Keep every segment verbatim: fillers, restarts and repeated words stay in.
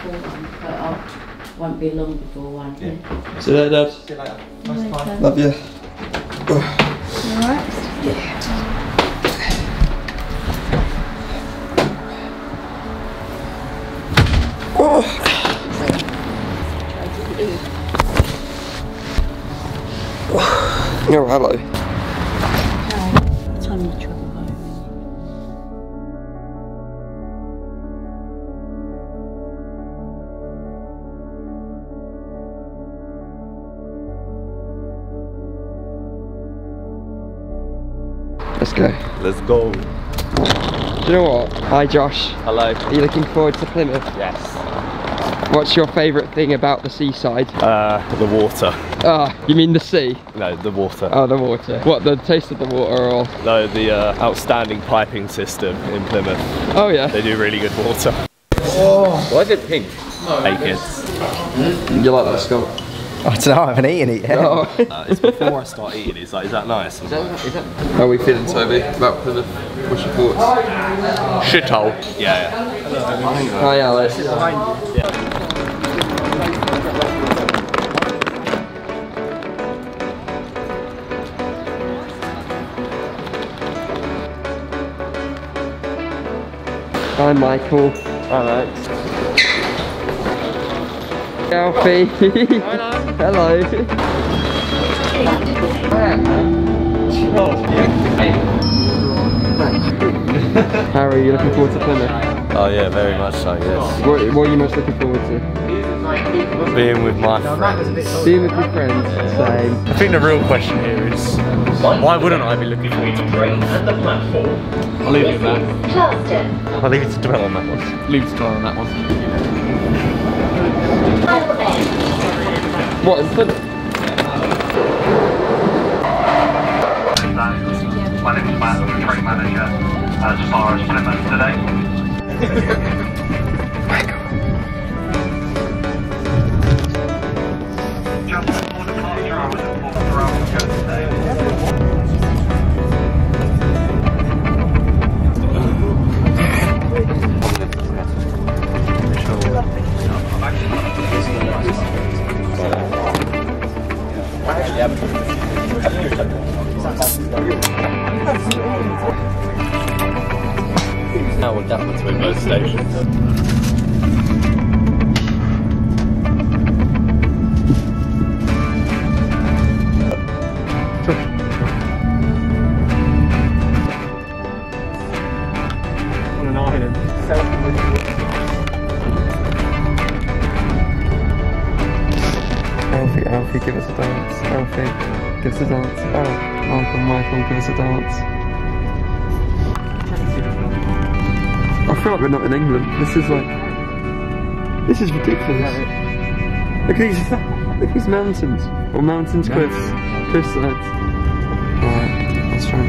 one, but I won't be long before one. Yeah. See you later, Dad. See you later. Nice time. Love you. Alright? Yeah. Oh. Oh, hello. Hi. What time do you travel home? Let's go. Let's go. Do you know what? Hi Josh. Hello. Are you looking forward to Plymouth? Yes. What's your favourite thing about the seaside? Uh, the water. Ah, you mean the sea? No, the water. Oh, the water. What, the taste of the water or? No, the uh, outstanding piping system in Plymouth. Oh yeah. They do really good water. Oh. Why is it pink? Hey kids. You like that, Scott? I don't know, I haven't eaten it yet. Oh. Uh, it's before I start eating. It's like, is that nice? Is that, is that... How are we feeling, Toby, about Plymouth? What's your thoughts? Shithole. Yeah, yeah. Hi Alex. Hi Michael. Hi Alex. Alfie. Hello. How are you looking forward to Plymouth? Oh yeah, very much so, yes. What, what are you most looking forward to? Being with my friends. Being with your friends, same. I think the real question here is, why wouldn't I be looking forward to train and the platform? I'll leave it at that. I'll leave it to dwell on that one. Leave it to dwell on that one. What, in Plymouth? My name is Matt, I'm the train manager as far as Plymouth today. Just before departure, I was informed for our show today. Now we're down between both stations. On an island. Alfie, Alfie, give us a dance. Alfie, give us a dance. Oh, Michael, Michael, give us a dance. I feel like we're not in England. This is like... This is ridiculous. Look at these... Look at these mountains. Or mountains, cliffs. Cliff sides. Alright, let's try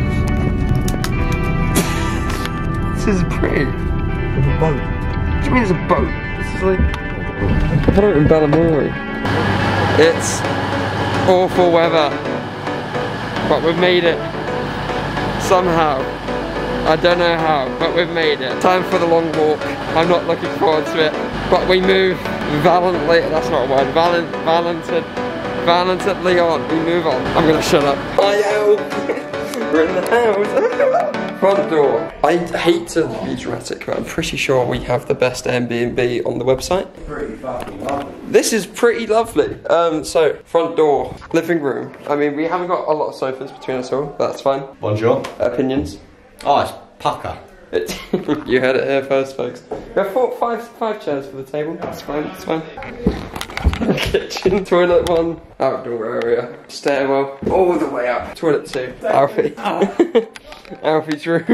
this. This is pretty. There's a boat. What do you mean there's a boat? This is like... I thought it was in Balamory. It's awful weather, but we've made it somehow. I don't know how, but we've made it. Time for the long walk. I'm not looking forward to it, but we move valiantly. That's not a word. Valiant, valianted, valiantly on. We move on. I'm gonna shut up. Hi, Al. We're in the house. Front door. I hate to be dramatic, but I'm pretty sure we have the best Airbnb on the website. Pretty fucking lovely. This is pretty lovely. Um, so, front door, living room. I mean, we haven't got a lot of sofas between us all, but that's fine. Bonjour. Opinions? Oh, it's pucker. It, you heard it here first, folks. We have four, five, five chairs for the table. It's fine, it's fine. Kitchen, toilet one, outdoor area, stairwell, all the way up. Toilet two. Alfie. Alfie's room.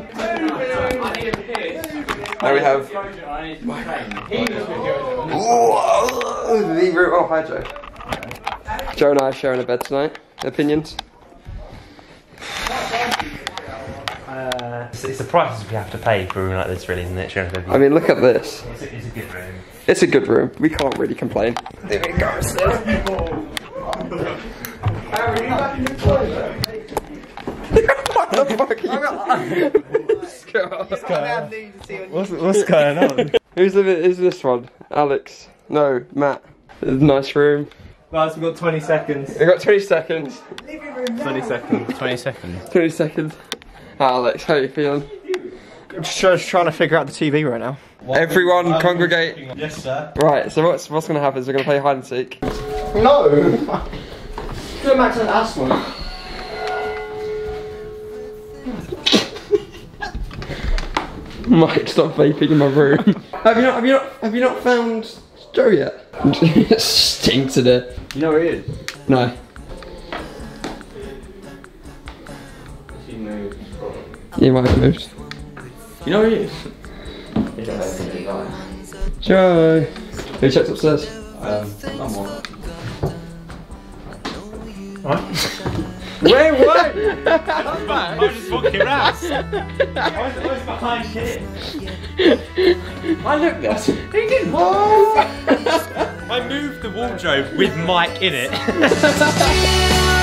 Now we have oh, the room. Oh, hi Joe. Joe and I are sharing a bed tonight. Opinions? Uh, it's, it's the prices we have to pay for a room like this, really, isn't it? Sharing a bed. I mean, look at this. It's a, it's a good room. It's a good room. We can't really complain. There we go. What the fuck are you doing? What's, what's going on? Who's living? Is this one? Alex? No, Matt. Nice room. Guys, we've got twenty seconds. We've got twenty seconds. twenty seconds. twenty seconds. twenty seconds. Alex, how you feeling? I'm just trying to figure out the T V right now. Everyone congregate. Yes, sir. Right, so what's what's gonna happen is we're gonna play hide and seek. No! Go back to the last one. Mike, stop vaping in my room. have you not have you not have you not found Joe yet? It stinks in it. You know where he is? No. He might have moved. You know where he is? Joe! Who checked upstairs? Um, I'm on. Wait, what? I was just walking around. I was, I was behind here. I looked at He didn't. I moved the wardrobe with Mike in it.